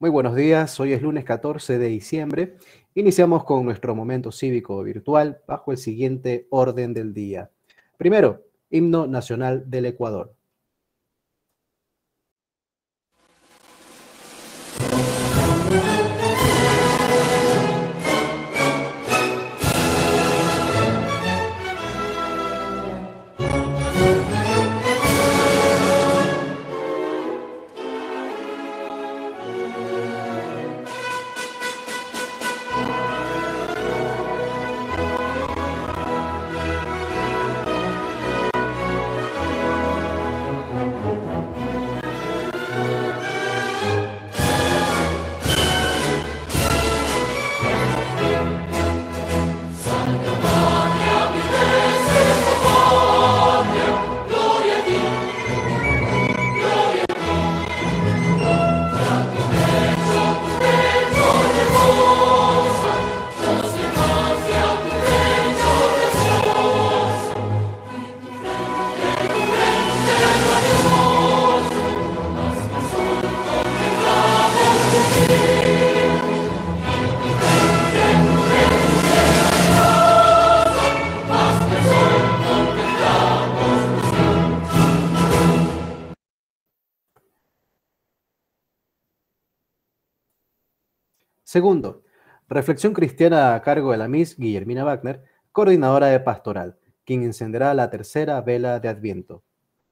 Muy buenos días, hoy es lunes 14 de diciembre. Iniciamos con nuestro momento cívico virtual bajo el siguiente orden del día. Primero, Himno Nacional del Ecuador. Segundo, reflexión cristiana a cargo de la Miss Guillermina Wagner, coordinadora de pastoral, quien encenderá la tercera vela de Adviento.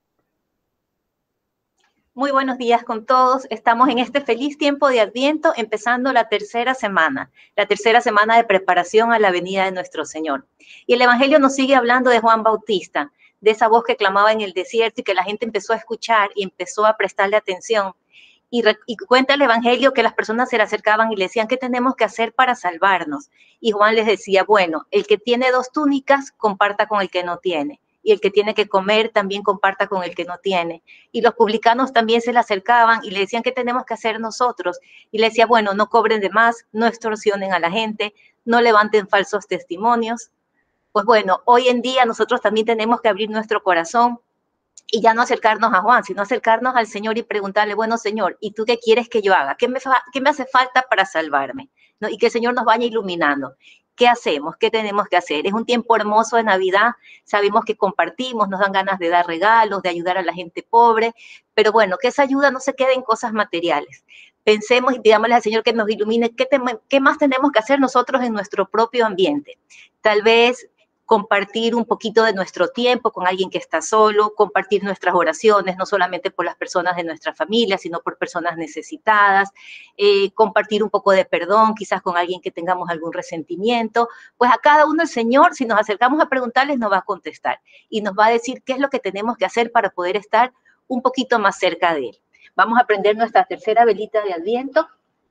Muy buenos días con todos. Estamos en este feliz tiempo de Adviento, empezando la tercera semana de preparación a la venida de nuestro Señor. Y el Evangelio nos sigue hablando de Juan Bautista, de esa voz que clamaba en el desierto y que la gente empezó a escuchar y empezó a prestarle atención. Y cuenta el Evangelio que las personas se le acercaban y le decían, ¿qué tenemos que hacer para salvarnos? Y Juan les decía, bueno, el que tiene 2 túnicas, comparta con el que no tiene. Y el que tiene que comer, también comparta con el que no tiene. Y los publicanos también se le acercaban y le decían, ¿qué tenemos que hacer nosotros? Y le decía, bueno, no cobren de más, no extorsionen a la gente, no levanten falsos testimonios. Pues bueno, hoy en día nosotros también tenemos que abrir nuestro corazón y ya no acercarnos a Juan, sino acercarnos al Señor y preguntarle, bueno, Señor, ¿y tú qué quieres que yo haga? ¿Qué me hace falta para salvarme? ¿No? Y que el Señor nos vaya iluminando. ¿Qué hacemos? ¿Qué tenemos que hacer? Es un tiempo hermoso de Navidad, sabemos que compartimos, nos dan ganas de dar regalos, de ayudar a la gente pobre, pero bueno, que esa ayuda no se quede en cosas materiales. Pensemos y pidámosle al Señor que nos ilumine qué más tenemos que hacer nosotros en nuestro propio ambiente. Tal vez compartir un poquito de nuestro tiempo con alguien que está solo, compartir nuestras oraciones, no solamente por las personas de nuestra familia, sino por personas necesitadas, compartir un poco de perdón, quizás con alguien que tengamos algún resentimiento. Pues a cada uno el Señor, si nos acercamos a preguntarles, nos va a contestar y nos va a decir qué es lo que tenemos que hacer para poder estar un poquito más cerca de Él. Vamos a prender nuestra tercera velita de Adviento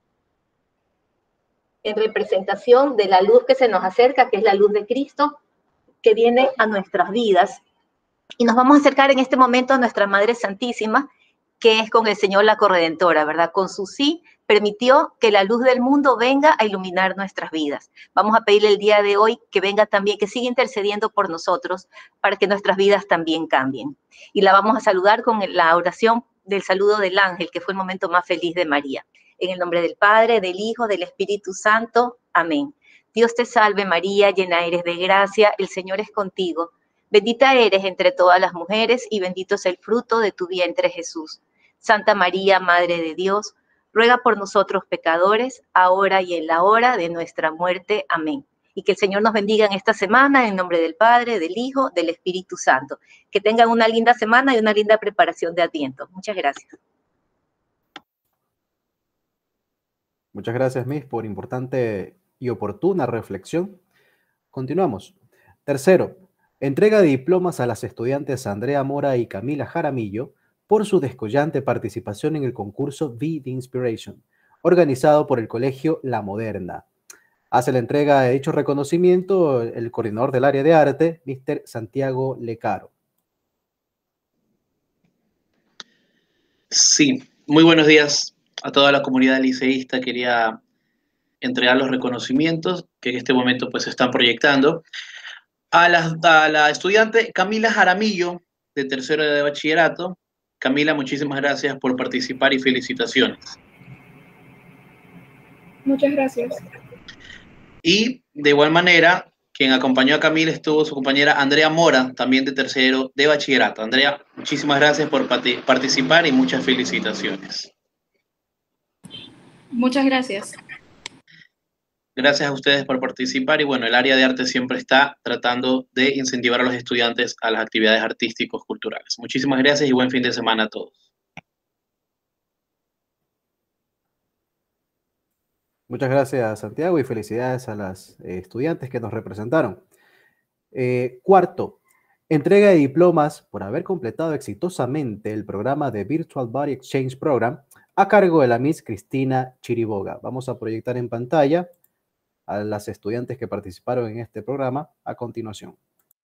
en representación de la luz que se nos acerca, que es la luz de Cristo, que viene a nuestras vidas. Y nos vamos a acercar en este momento a nuestra Madre Santísima, que es con el Señor la Corredentora, ¿verdad? Con su sí permitió que la luz del mundo venga a iluminar nuestras vidas. Vamos a pedirle el día de hoy que venga también, que siga intercediendo por nosotros para que nuestras vidas también cambien. Y la vamos a saludar con la oración del saludo del ángel, que fue el momento más feliz de María. En el nombre del Padre, del Hijo, del Espíritu Santo. Amén. Dios te salve María, llena eres de gracia, el Señor es contigo. Bendita eres entre todas las mujeres y bendito es el fruto de tu vientre Jesús. Santa María, Madre de Dios, ruega por nosotros pecadores, ahora y en la hora de nuestra muerte. Amén. Y que el Señor nos bendiga en esta semana, en nombre del Padre, del Hijo, del Espíritu Santo. Que tengan una linda semana y una linda preparación de Adviento. Muchas gracias. Muchas gracias, Miss, por importante y oportuna reflexión. Continuamos. Tercero, entrega de diplomas a las estudiantes Andrea Mora y Camila Jaramillo por su descollante participación en el concurso Be the Inspiration, organizado por el Colegio La Moderna. Hace la entrega de dicho reconocimiento el coordinador del área de arte, Mr. Santiago Lecaro. Sí, muy buenos días a toda la comunidad liceísta. Quería entregar los reconocimientos que en este momento pues se están proyectando a la estudiante Camila Jaramillo, de tercero de bachillerato. Camila, muchísimas gracias por participar y felicitaciones. Muchas gracias. Y de igual manera, quien acompañó a Camila estuvo su compañera Andrea Mora, también de tercero de bachillerato. Andrea, muchísimas gracias por participar y muchas felicitaciones. Muchas gracias. Gracias a ustedes por participar y bueno, el área de arte siempre está tratando de incentivar a los estudiantes a las actividades artísticos culturales. Muchísimas gracias y buen fin de semana a todos. Muchas gracias, Santiago, y felicidades a las estudiantes que nos representaron. Cuarto, entrega de diplomas por haber completado exitosamente el programa de Virtual Body Exchange Program a cargo de la Miss Cristina Chiriboga. Vamos a proyectar en pantalla a las estudiantes que participaron en este programa a continuación.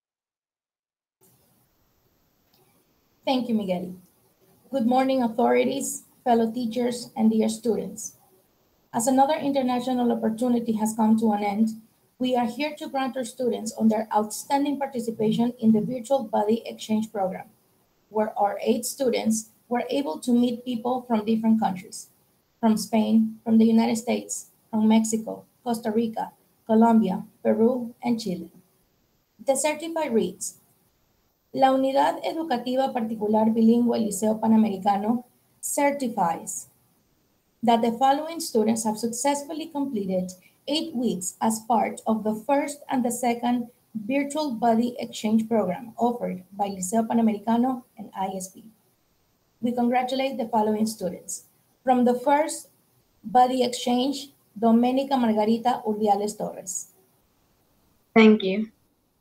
Thank you, Miguel. Good morning, authorities, fellow teachers, and dear students. As another international opportunity has come to an end, we are here to grant our students on their outstanding participation in the Virtual Body Exchange Program, where our 8 students were able to meet people from different countries, from Spain, from the United States, from Mexico, Costa Rica, Colombia, Peru, and Chile. The certified reads, La Unidad Educativa Particular Bilingüe Liceo Panamericano certifies that the following students have successfully completed 8 weeks as part of the first and the second Virtual Body Exchange Program offered by Liceo Panamericano and ISP. We congratulate the following students. From the first Body Exchange, Domenica Margarita Urdiales Torres. Thank you.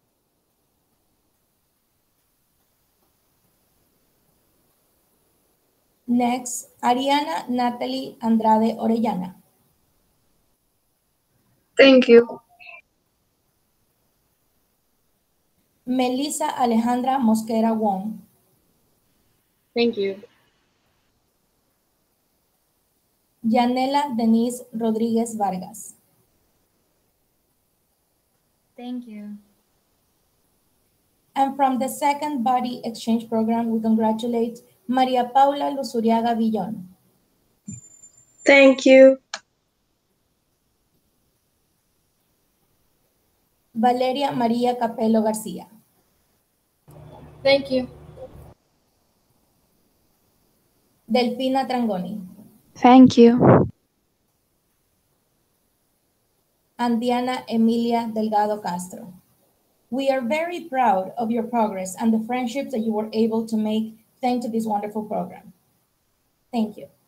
Next, Ariana Natalie Andrade Orellana. Thank you. Melissa Alejandra Mosquera Wong. Thank you. Yanela Denise Rodríguez Vargas. Thank you. And from the second Body Exchange Program, we congratulate María Paula Luzuriaga Villón. Thank you. Valeria María Capello García. Thank you. Delfina Trangoni. Thank you. And Diana Emilia Delgado Castro. We are very proud of your progress and the friendships that you were able to make thanks to this wonderful program. Thank you.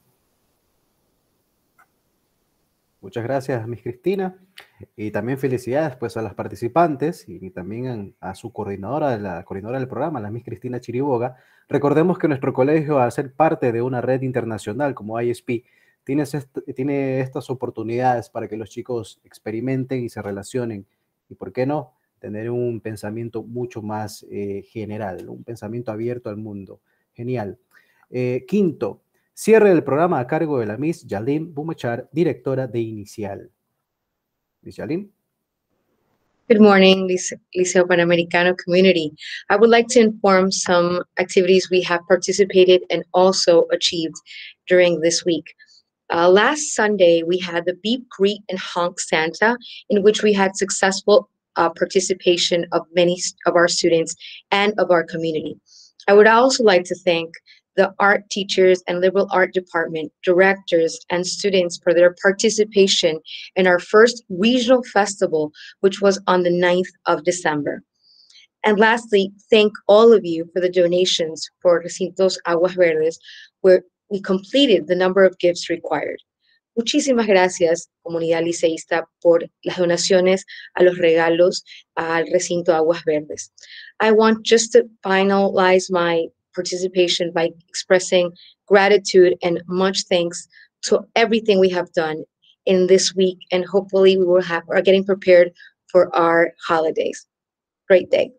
Muchas gracias, Miss Cristina. Y también felicidades pues, a las participantes y también a su coordinadora, la coordinadora del programa, la Miss Cristina Chiriboga. Recordemos que nuestro colegio, al ser parte de una red internacional como ISP, tiene estas oportunidades para que los chicos experimenten y se relacionen. Y, ¿por qué no?, tener un pensamiento mucho más general, un pensamiento abierto al mundo. Genial. Quinto, cierre del programa a cargo de la Miss Yalim Bumachar, directora de Inicial. Miss Yalim. Good morning, Liceo Panamericano community. I would like to inform some activities we have participated and also achieved during this week. Last Sunday, we had the Beep, Greet, and Honk Santa, in which we had successful participation of many of our students and of our community. I would also like to thank the art teachers and liberal art department, directors, and students for their participation in our first regional festival, which was on the 9th of December. And lastly, thank all of you for the donations for Recintos Aguas Verdes, where we completed the number of gifts required. Muchísimas gracias, comunidad liceísta, por las donaciones a los regalos al Recinto Aguas Verdes. I want just to finalize my participation by expressing gratitude and much thanks to everything we have done in this week, and hopefully we are getting prepared for our holidays. Great day.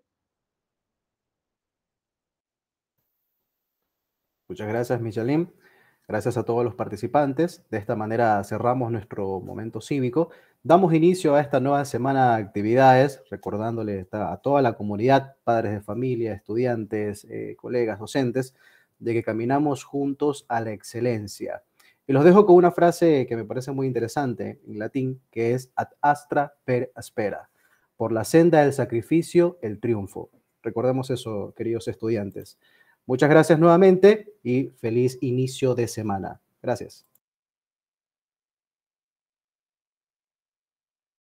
Muchas gracias, Michalim. Gracias a todos los participantes. De esta manera cerramos nuestro momento cívico. Damos inicio a esta nueva semana de actividades, recordándole a toda la comunidad, padres de familia, estudiantes, colegas, docentes, de que caminamos juntos a la excelencia. Y los dejo con una frase que me parece muy interesante en latín, que es ad astra per aspera. Por la senda del sacrificio, el triunfo. Recordemos eso, queridos estudiantes. Muchas gracias nuevamente y feliz inicio de semana. Gracias.